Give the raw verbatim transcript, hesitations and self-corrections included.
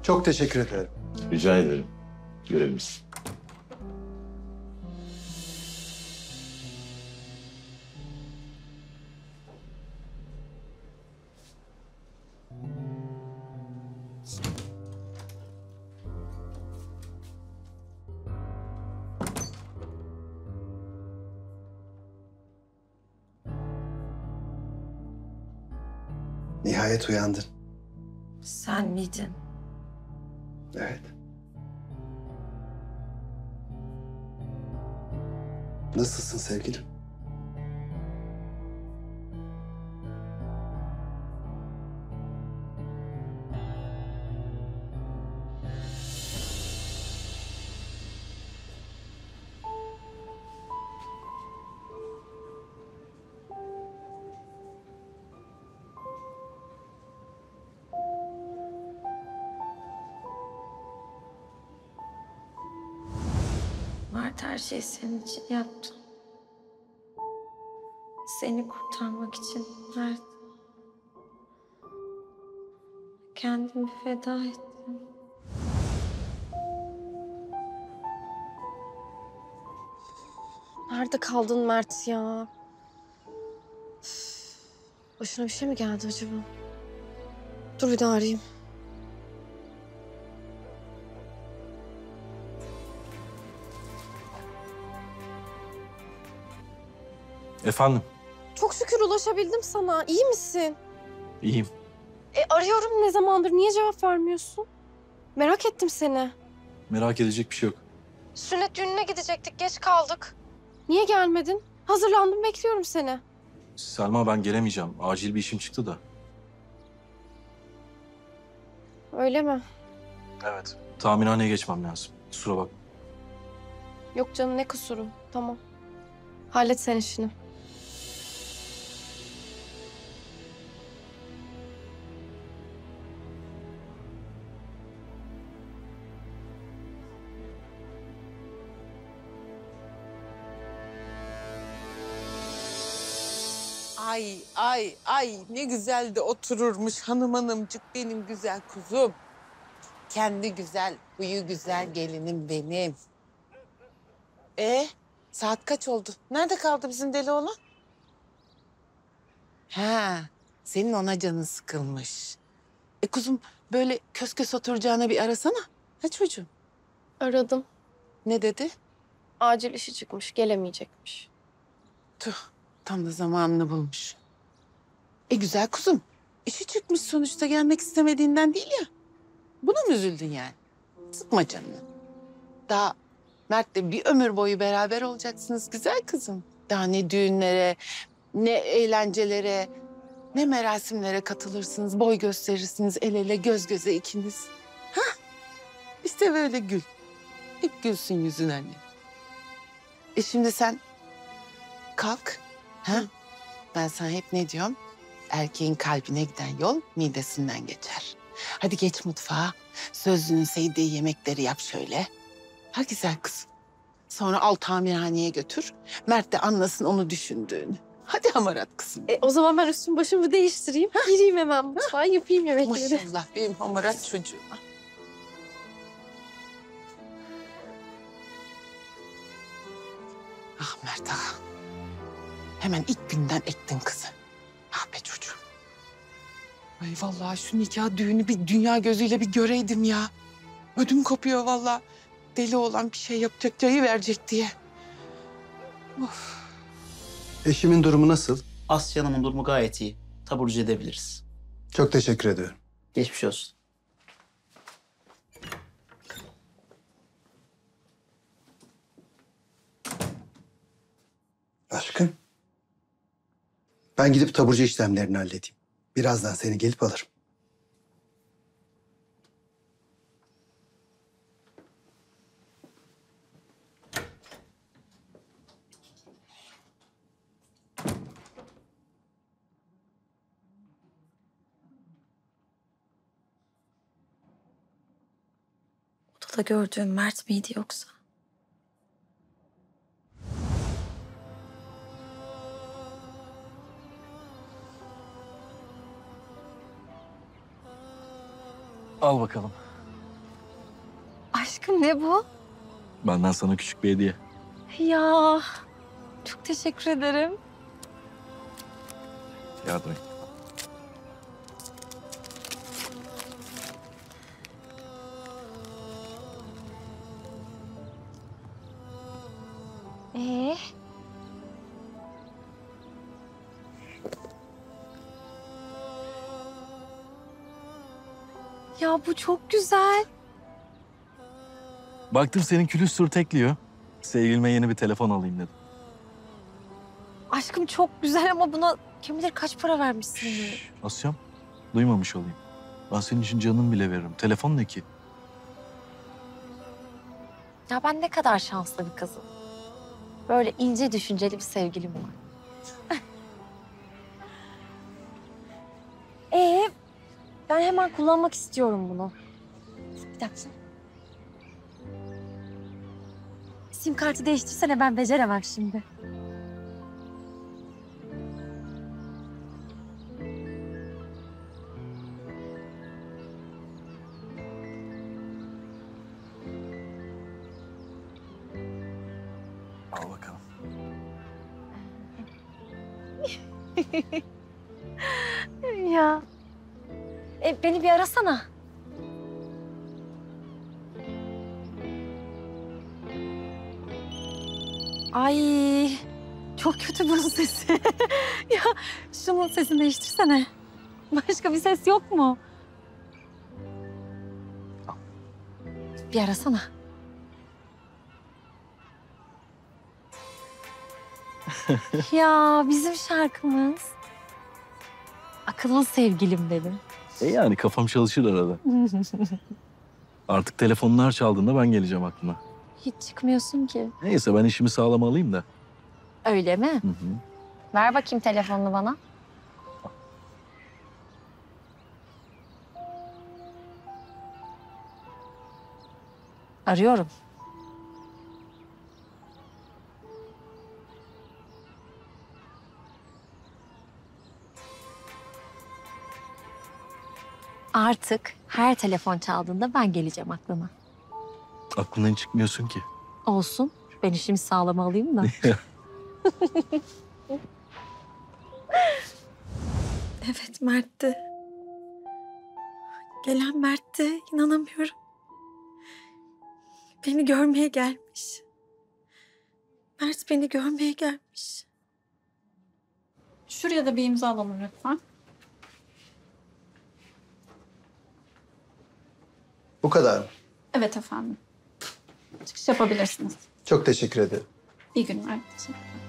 Çok teşekkür ederim. Rica ederim. Görevimiz. Nihayet uyandın. Sen miydin? Evet. Nasılsın sevgilim? Mert, her şeyi senin için yaptım. Seni kurtarmak için Mert. Kendimi feda ettim. Nerede kaldın Mert ya? Üf, başına bir şey mi geldi acaba? Dur bir daha arayayım. Efendim? Çok şükür ulaşabildim sana. İyi misin? İyiyim. E, arıyorum ne zamandır. Niye cevap vermiyorsun? Merak ettim seni. Merak edecek bir şey yok. Sünnet düğününe gidecektik. Geç kaldık. Niye gelmedin? Hazırlandım. Bekliyorum seni. Selma, ben gelemeyeceğim. Acil bir işim çıktı da. Öyle mi? Evet. Tamirhaneye geçmem lazım. Kusura bakma. Yok canım, ne kusuru. Tamam. Hallet sen işini. Ay, ay, ay ne güzel de otururmuş hanım hanımcık benim güzel kuzum. Kendi güzel, huyu güzel gelinim benim. E saat kaç oldu? Nerede kaldı bizim deli oğlan? Ha, senin ona canın sıkılmış. E kuzum böyle kös kös oturacağına bir arasana. Ha çocuğum? Aradım. Ne dedi? Acil işi çıkmış. Gelemeyecekmiş. Tüh, tam da zamanını bulmuş. E güzel kuzum, işi çıkmış sonuçta gelmek istemediğinden değil ya. Buna mı üzüldün yani? Sıkma canını. Daha Mert'le bir ömür boyu beraber olacaksınız güzel kızım. Daha ne düğünlere, ne eğlencelere, ne merasimlere katılırsınız, boy gösterirsiniz el ele göz göze ikiniz. Hah, işte böyle gül. Hep gülsün yüzün anne. E şimdi sen kalk. Ha? Ben sana hep ne diyorum? Erkeğin kalbine giden yol midesinden geçer. Hadi geç mutfağa. Sözlünün sevdiği yemekleri yap şöyle. Ha güzel kızım. Sonra al tamirhaneye götür. Mert de anlasın onu düşündüğünü. Hadi hamarat kızım. E, o zaman ben üstümü başımı değiştireyim. Gireyim hemen mutfağa, yapayım yemekleri. Maşallah benim hamarat çocuğuma. Ah Mert ah. Hemen ilk günden ektin kızı. Ah be çocuğum. Ay vallahi şu nikah düğünü bir dünya gözüyle bir göreydim ya. Ödüm kopuyor vallahi. Deli olan bir şey yapacak, cayı verecek diye. Of. Eşimin durumu nasıl? Asya Hanım'ın durumu gayet iyi. Taburcu edebiliriz. Çok teşekkür ediyorum. Geçmiş olsun. Aşkım. Ben gidip taburcu işlemlerini halledeyim. Birazdan seni gelip alırım. Odada gördüğüm Mert miydi yoksa? Al bakalım. Aşkım ne bu? Benden sana küçük bir hediye. Ya çok teşekkür ederim. Yardım et. Ee? Ya bu çok güzel. Baktım senin külüstür tekliyor. Sevgilime yeni bir telefon alayım dedim. Aşkım çok güzel ama buna kim bilir kaç para vermişsin. Şşş, Asya'm, duymamış olayım. Ben senin için canım bile veririm. Telefon ne ki? Ya ben ne kadar şanslı bir kızım. Böyle ince düşünceli bir sevgilim var. Ee, ben hemen kullanmak istiyorum bunu. Bir dakika. Sim kartı değiştirsene, ben beceremem şimdi. Al bakalım. Ya. E, beni bir arasana. Ay, çok kötü bunun sesi. Ya şunun sesini değiştirsene. Başka bir ses yok mu? Bir arasana. Ya bizim şarkımız. Akıllı sevgilim benim. E yani kafam çalışır arada. Artık telefonlar çaldığında ben geleceğim aklına. Hiç çıkmıyorsun ki. Neyse ben işimi sağlama alayım da. Öyle mi? Hı hı. Ver bakayım telefonunu bana. Arıyorum. Artık her telefon çaldığında ben geleceğim aklına. Aklından hiç çıkmıyorsun ki. Olsun. Ben işimi sağlama alayım da. Evet, Mert'ti. Gelen Mert'ti. İnanamıyorum. Beni görmeye gelmiş. Mert beni görmeye gelmiş. Şuraya da bir imza alalım lütfen. Bu kadar mı? Evet efendim. Çıkış yapabilirsiniz. Çok teşekkür ederim. İyi günler. Teşekkürler.